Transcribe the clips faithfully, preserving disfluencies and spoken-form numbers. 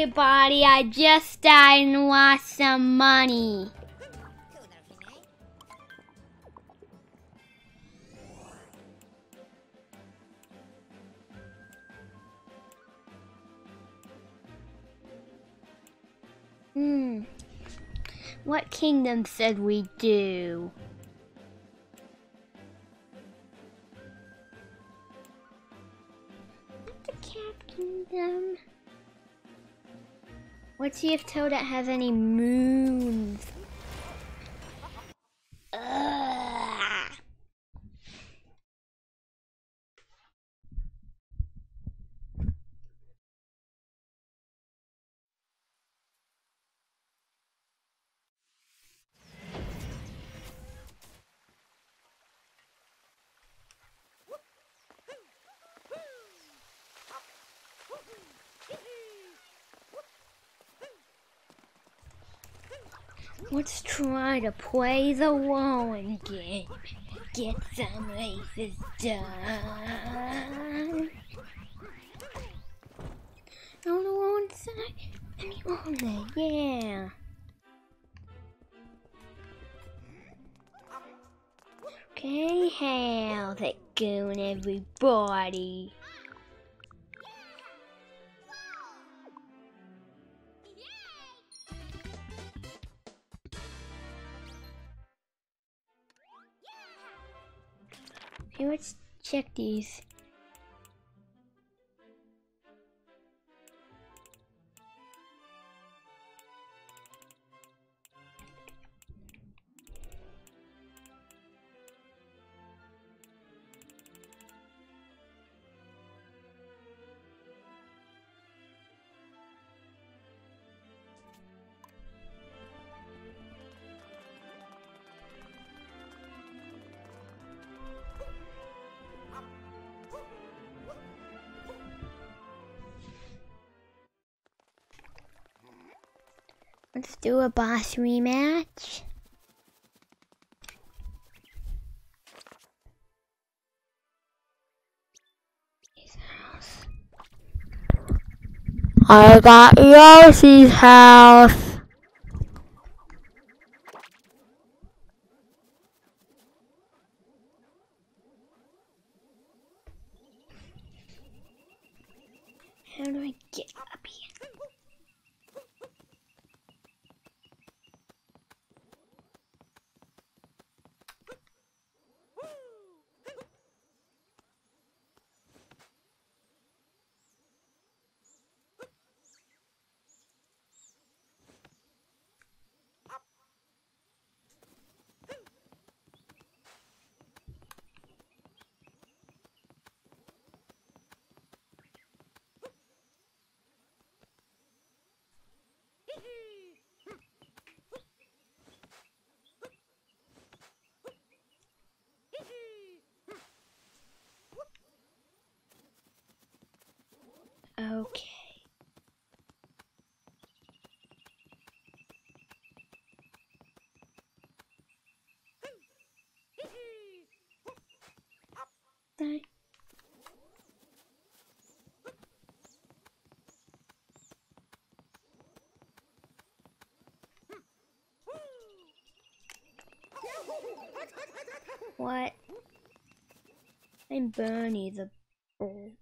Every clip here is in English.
everybody, I just died and lost some money. Hmm. What kingdom said we do? Not the cat kingdom. Let's see if Toadette has any moons. Ugh. Let's try to play the Wallen game. Get some races done. On the one side, and the other, yeah. Okay, how's it going, everybody? Okay, let's check these. Let's do a boss rematch. His house. I got Yoshi's house. How do I get up here? Okay. Bye. What? I'm Bernie the bird.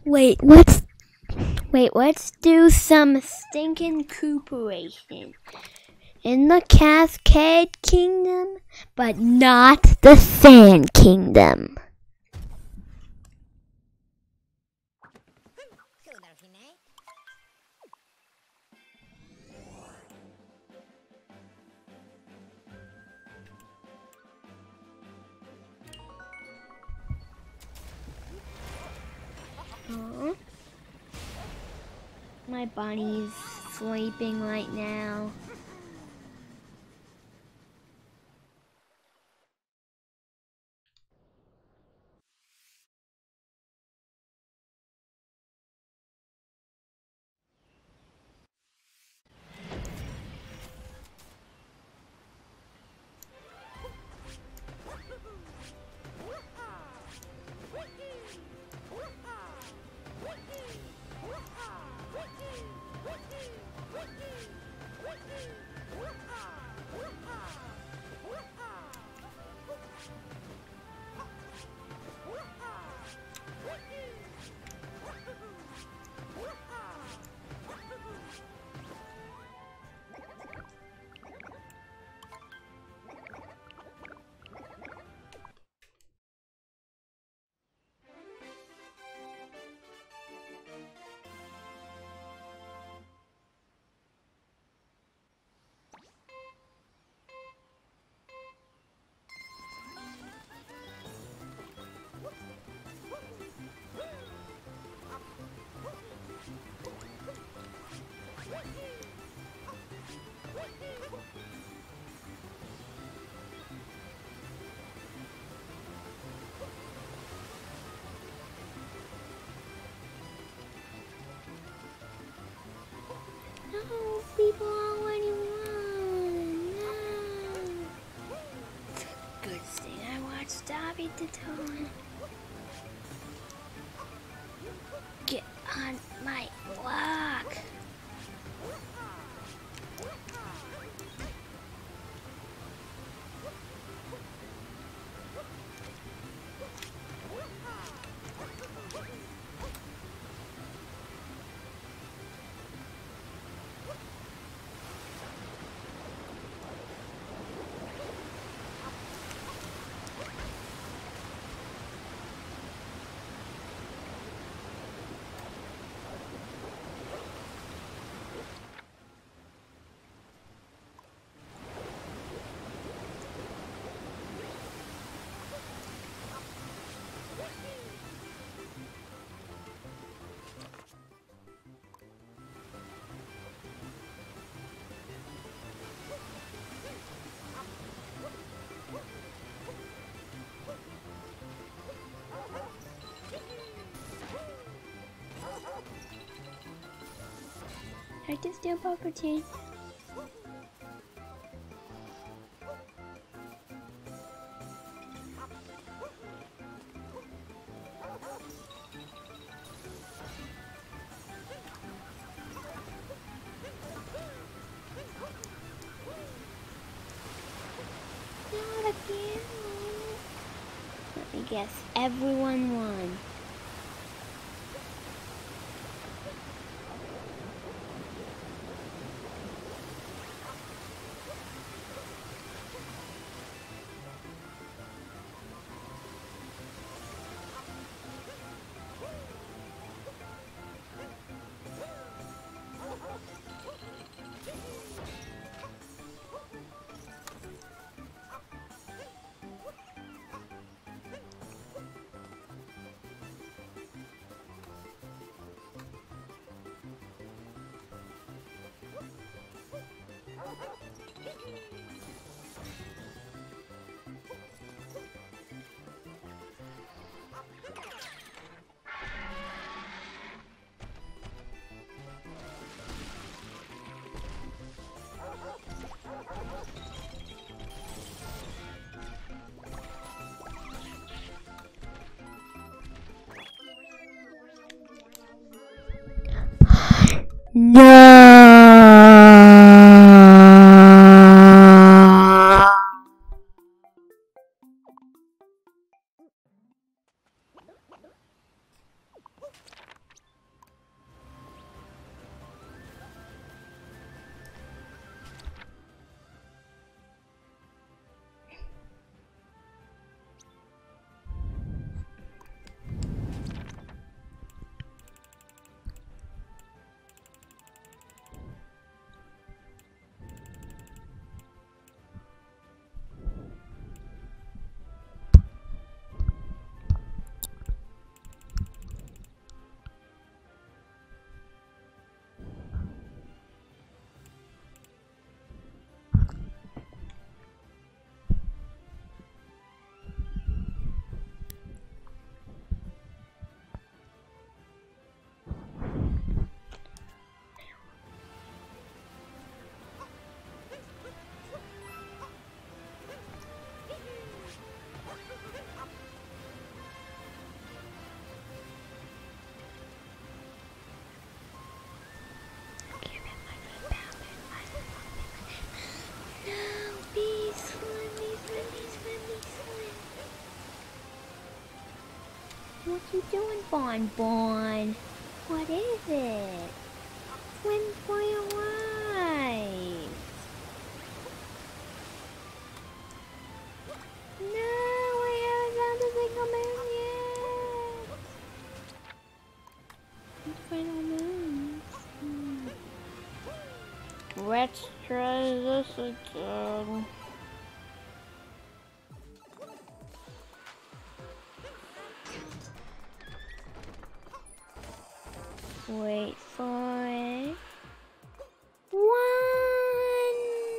Wait, let's wait, let's do some stinking cooperation in the Cascade Kingdom, but not the Sand Kingdom. Aww. My bunny's sleeping right now. No, people already won. No. Good thing I watched Dobby the Toad. Get on my block. I can steal property. Not again. Let me guess. Everyone won. No. you doing, Bon Bon? What is it? Swim for your life. No, I haven't found a single moon yet. Let's find all moons. Hmm. Let's try this again. Wait for it. One.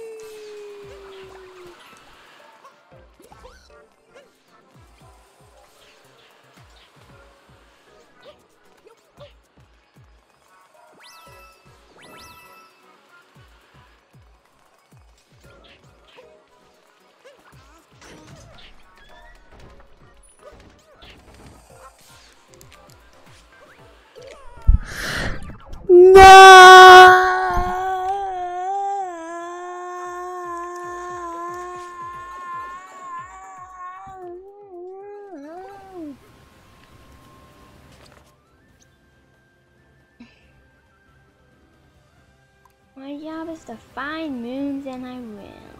My job is to find moons, and I will.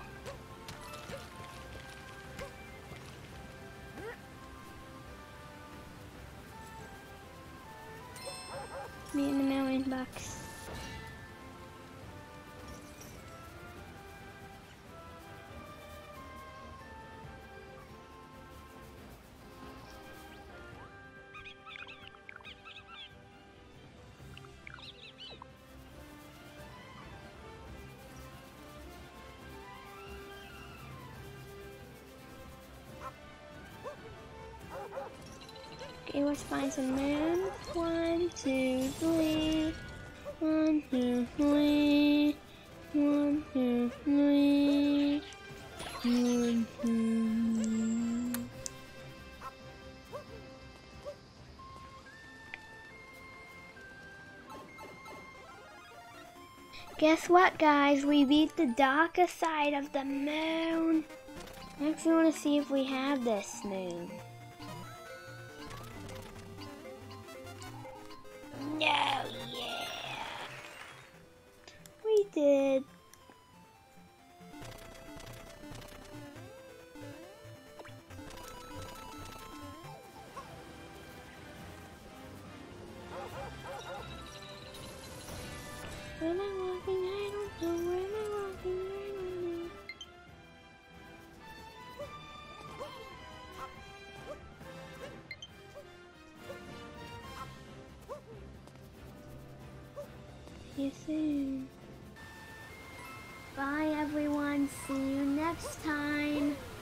Me in the million bucks. Okay, let's find some moons. One, two, three. One, two, three. One, two, three. One, two. Guess what, guys? We beat the darker side of the moon. Next, we want to see if we have this moon. No, yeah. We did. Where am I walking? I don't know. Where am I walking? I don't know. See you soon. Bye everyone. See you next time.